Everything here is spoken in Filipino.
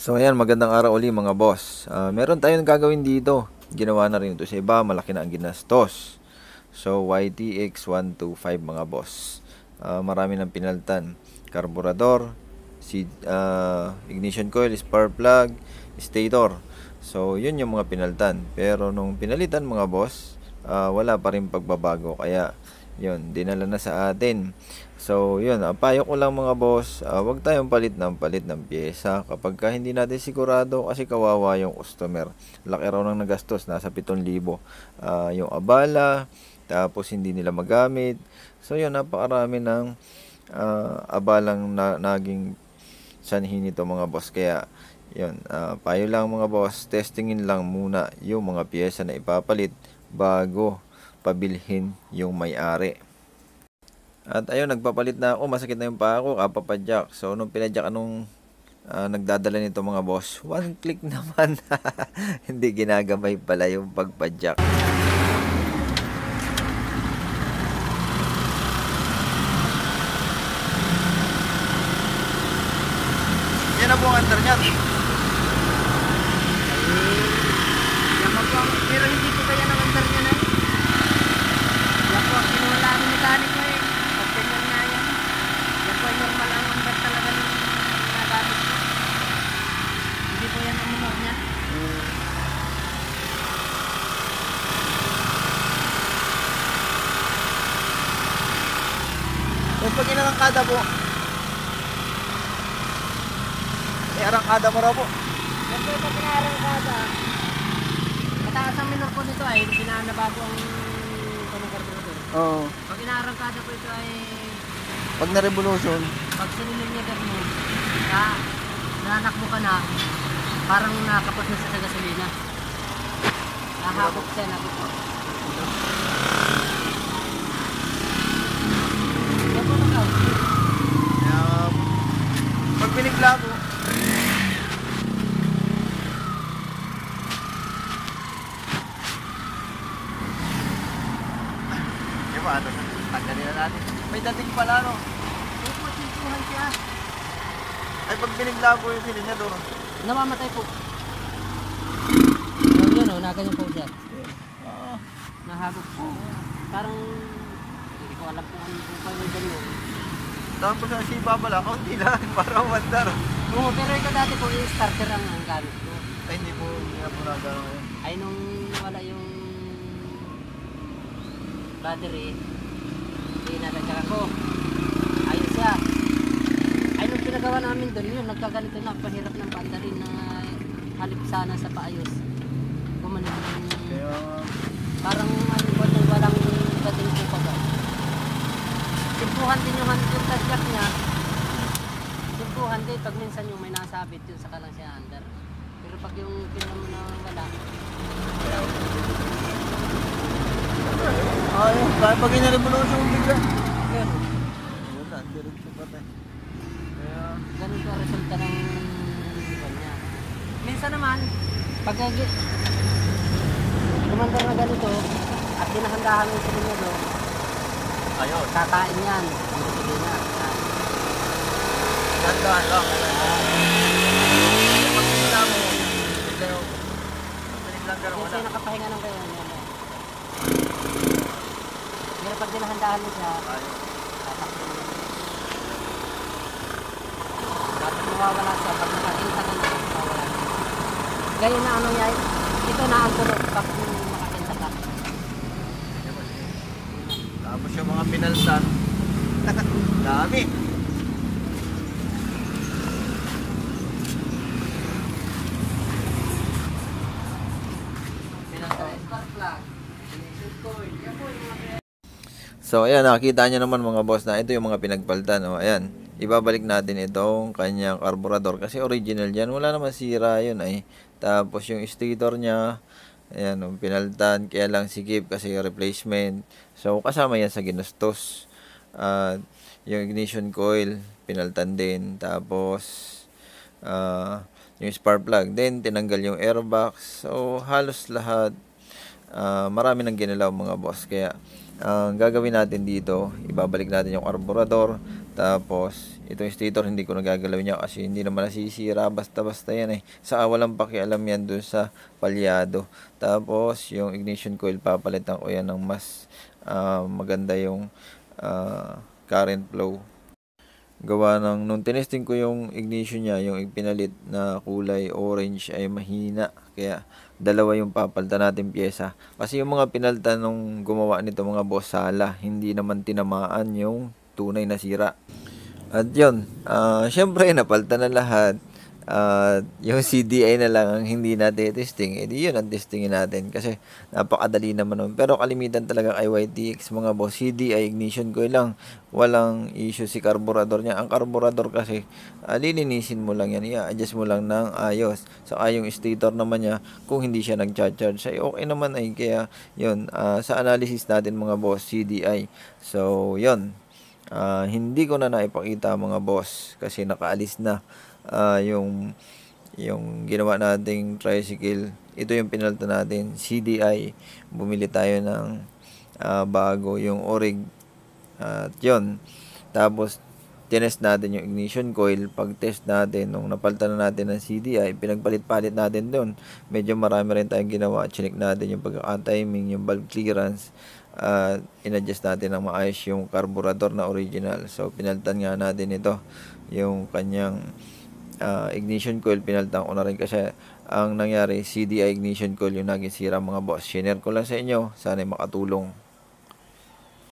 So ayan, magandang araw uli mga boss. Meron tayong gagawin dito. Ginawa na rin ito sa iba, malaki na ang ginastos. So YTX 125 mga boss. Marami ng pinaltan. Carburador, ignition coil, spark plug, stator. So yun yung mga pinaltan. Pero nung pinalitan mga boss, wala pa rin pagbabago. Kaya yun, dinala na sa atin. So, yun, payo ko lang mga boss, wag tayong palit ng pyesa kapag hindi natin sigurado kasi kawawa yung customer. Laki raw ng nagastos, nasa 7,000. Yung abala, tapos hindi nila magamit. So, yun, napakarami ng abalang naging sanhi nito mga boss. Kaya, yun, payo lang mga boss, testingin lang muna yung mga pyesa na ipapalit bago pabilhin yung may-ari. At ayun, nagpapalit na ako, masakit na yung paa ko, kapapadyak. So, nung pinadyak nagdadala nito mga boss, one click naman. Hindi ginagamay pala yung pagpadyak. Yan na po ang under niya. Pero hindi po kaya ng under niya na eh. Yan po, kinuwala ang mekanik mo eh. Pagkanyan nga yan. Yan po, normal ang under talaga ng nagamit mo. Hindi po yan ang muna niya. Yung pag inarangkada po, arangkada mo raw po. Yan po, pag inaarangkada, mataas ang minor po nito ay hindi na nabago ang carburetor. Oo. Pag inaarangkada po ito ay Pag na-revolution, pag sinilinyagad mo, nanakbo ka na, parang nakapos na sa gasolina. Nahabok siya, nakapos. Yan po na ka. pag binigla po, ano, tanggalin na natin. May dating pala, no? Yan po, sintuhan siya. Ay, pag binigla po yung silinyador. Namamatay po. Yun o, naganyan po siya. Nahabok po. Parang, hindi ko alam kung ano po kayo ganyan. Tapos sa sipa pala, kaunti lang, para umandar. Oo, pero ito dati po, starter ang gamit ko. Ay, hindi po nga po nagano ngayon. Ay, nung wala yung battery, pinagagaka ko. Ayos siya. Ay, nung pinagawa namin doon, yun, nagkaganito na, pahirap ng pandarin na halip sana sa paayos. Kumanin yung Kaya, parang ano ba nung walang dating po pa ba. Simpuhan din yung tadyak niya. Simpuhan din, pag minsan yung may nasabit yun, saka lang siya under. Pero pag yung pinam mo na wala, ay, kaya pag ina-revolution bigla. yun. Wala, diretso patay. Kaya, Ganun po ang resulta ng kanya. Minsan naman, pag kumandar na ganito, at dinahandahan yung sila niya doon, ayun. kakain yan. Hindi na. Gandahan lang. Pag binigla mo, bigla yung, pag binigla ka Yung wala. sa'yo nakapahinga ng kanya. Pero pag dinahandahan mo siya, Ayun. tatakbo mo. Dapat mawawala siya. Pag nakakita ka na, mawawala siya. Ganyan na ano yan. Ito na ang tulog pag makakita ka. Tapos yung mga pinalsan, dami. So ayan, nakita nyo naman mga boss na ito yung mga pinagpaltan. O, ayan, ibabalik natin itong kanyang carburetor kasi original yan. Wala naman sira yun ay. Tapos yung stator niya, ayan, pinaltan. Kaya lang sikip kasi replacement. So kasama yan sa ginastos. At yung ignition coil, pinaltan din. Tapos yung spark plug. Then tinanggal yung airbox. So halos lahat. Marami nang ginalaw mga boss. Kaya ang gagawin natin dito, ibabalik natin yung carburetor, tapos Itong stator hindi ko nagagalaw niya kasi hindi naman nasisira basta-basta yan eh. Saka walang pakialam yan dun sa palyado. Tapos yung ignition coil papalitan ko yan ng mas maganda yung current flow. Gawa ng nung tinesting ko yung ignition niya, yung ipinalit na kulay orange ay mahina. Kaya dalawa yung papalitan natin pyesa. Kasi yung mga pinalitan nung gumawa nito mga boss sala, hindi naman tinamaan yung tunay na sira. At yun, syempre napalitan na lahat. At yung CDI na lang ang hindi natin testing, edi yun ang testingin natin kasi napakadali naman nun. Pero kalimitan talaga kay YTX mga boss, CDI ignition coil lang, walang issue si carburetor niya. Ang carburetor kasi lilinisin mo lang yan, i-adjust mo lang ng ayos. Saka yung stator naman niya, kung hindi siya nag-charge ay okay naman ay. Kaya yun, sa analysis natin mga boss, CDI. So yun, hindi ko na naipakita mga boss kasi nakaalis na yung ginawa nating tricycle. Ito yung pinalitan natin, CDI. Bumili tayo ng bago, yung Orig. At yun, tapos tinest natin yung ignition coil. Pag test natin, nung napalitan na natin ng CDI, pinagpalit-palit natin doon. Medyo marami rin tayong ginawa. Chinik natin yung pagkaka-timing, yung valve clearance, in-adjust natin ng maayos yung carburetor na original. So pinalitan nga natin ito, yung kanyang ignition coil. Pinalitan ko na rin kasi ang nangyari, CDI ignition coil yung naging sira mga boss. Share ko lang sa inyo, sana makatulong.